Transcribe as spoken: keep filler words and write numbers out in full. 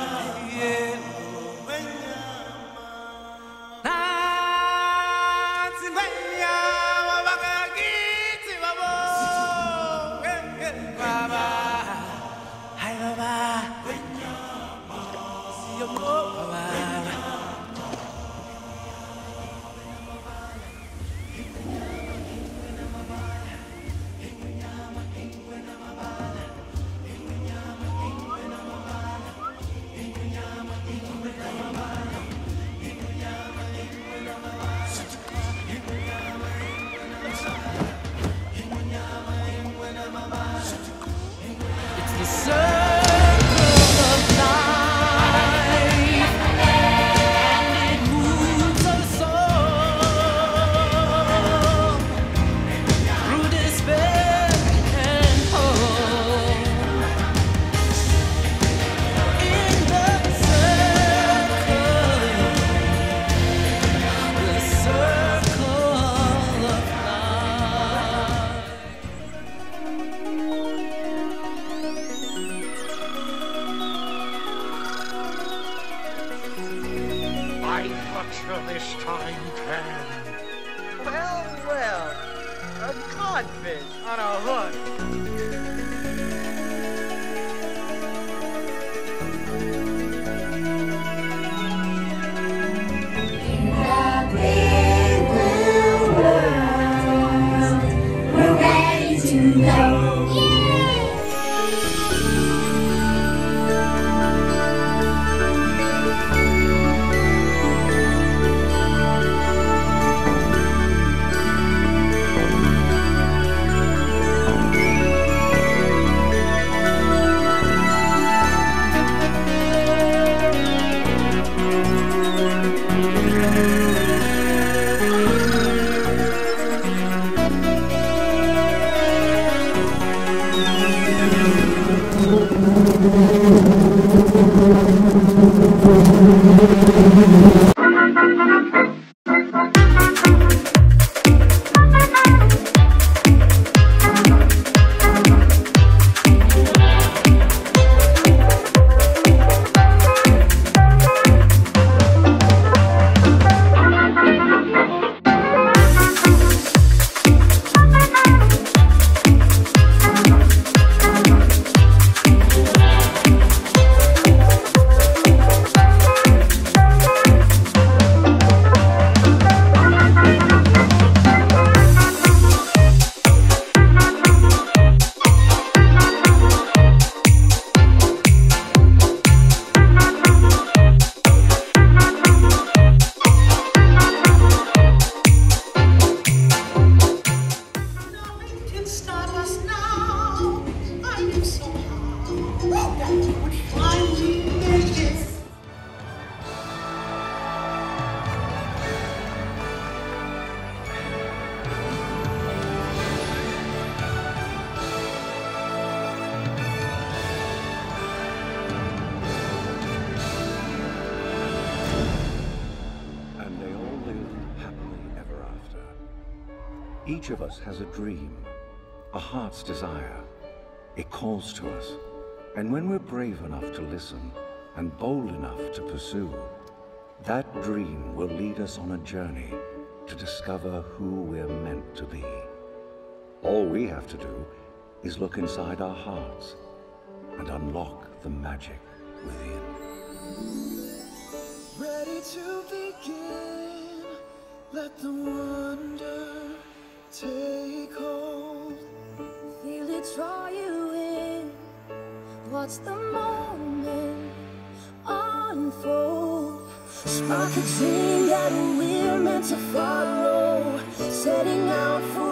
This time can. Well, well, a codfish on a hook. In the big blue world, we're ready to go. Each of us has a dream, a heart's desire. It calls to us. And when we're brave enough to listen and bold enough to pursue, that dream will lead us on a journey to discover who we're meant to be. All we have to do is look inside our hearts and unlock the magic within. Ready to begin, let the wonder take hold. Feel it draw you in, watch the moment unfold. Spark a dream that we're meant to follow, setting out for